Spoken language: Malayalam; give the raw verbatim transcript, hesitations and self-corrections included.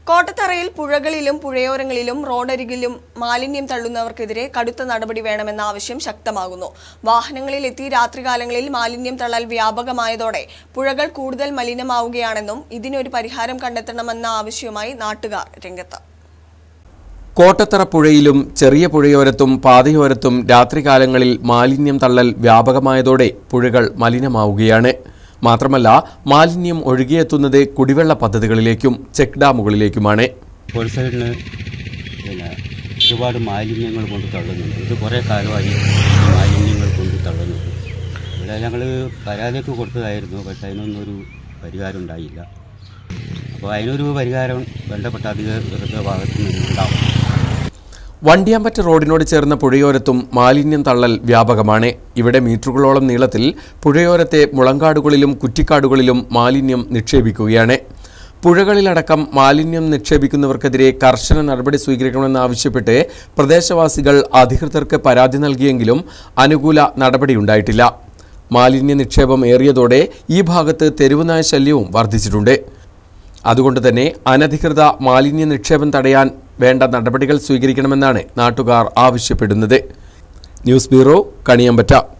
കോട്ടത്തറയിൽ പുഴകളിലും പുഴയോരങ്ങളിലും റോഡരികിലും മാലിന്യം തള്ളുന്നവർക്കെതിരെ കടുത്ത നടപടി വേണമെന്ന ആവശ്യം ശക്തമാകുന്നു. വാഹനങ്ങളിലെത്തി രാത്രികാലങ്ങളിൽ മാലിന്യം തള്ളൽ വ്യാപകമായതോടെ പുഴകൾ കൂടുതൽ മലിനമാവുകയാണെന്നും ഇതിനൊരു പരിഹാരം കണ്ടെത്തണമെന്ന ആവശ്യവുമായി നാട്ടുകാർ രംഗത്ത്. കോട്ടത്തറ പുഴയിലും ചെറിയ പുഴയോരത്തും പാതയോരത്തും രാത്രികാലങ്ങളിൽ മാലിന്യം തള്ളൽ വ്യാപകമായതോടെ പുഴകൾ മലിനമാവുകയാണ്. മാത്രമല്ല, മാലിന്യം ഒഴുകിയെത്തുന്നത് കുടിവെള്ള പദ്ധതികളിലേക്കും ചെക്ക് ഡാമുകളിലേക്കുമാണ്. സൈഡിന് പിന്നെ ഒരുപാട് മാലിന്യങ്ങൾ കൊണ്ട് തള്ളുന്നുണ്ട്. ഇത് കുറേ കാലമായി മാലിന്യങ്ങൾ കൊണ്ട് തള്ളുന്നുണ്ട്. ഇവിടെ ഞങ്ങൾ പരാതിയൊക്കെ കൊടുത്തതായിരുന്നു, പക്ഷേ അതിനൊന്നൊരു പരിഹാരം ഉണ്ടായില്ല. അപ്പോൾ അതിനൊരു പരിഹാരം ബന്ധപ്പെട്ട അധികൃതരുടെ ഭാഗത്തു നിന്നുണ്ടാവും. വണ്ടിയാമ്പറ്റ റോഡിനോട് ചേർന്ന പുഴയോരത്തും മാലിന്യം തള്ളൽ വ്യാപകമാണ്. ഇവിടെ മീറ്ററുകളോളം നീളത്തിൽ പുഴയോരത്തെ മുളങ്കാടുകളിലും കുറ്റിക്കാടുകളിലും മാലിന്യം നിക്ഷേപിക്കുകയാണ്. പുഴകളിലടക്കം മാലിന്യം നിക്ഷേപിക്കുന്നവർക്കെതിരെ കർശന നടപടി സ്വീകരിക്കണമെന്നാവശ്യപ്പെട്ട് പ്രദേശവാസികൾ അധികൃതർക്ക് പരാതി നൽകിയെങ്കിലും അനുകൂല നടപടിയുണ്ടായിട്ടില്ല. മാലിന്യ നിക്ഷേപം ഏറിയതോടെ ഈ ഭാഗത്ത് തെരുവുനായ ശല്യവും വർദ്ധിച്ചിട്ടുണ്ട്. അതുകൊണ്ട് തന്നെ അനധികൃത മാലിന്യ നിക്ഷേപം തടയാൻ വേണ്ട നടപടികൾ സ്വീകരിക്കണമെന്നാണ് നാട്ടുകാർ ആവശ്യപ്പെടുന്നത്. News bureau, Kaniyambetta.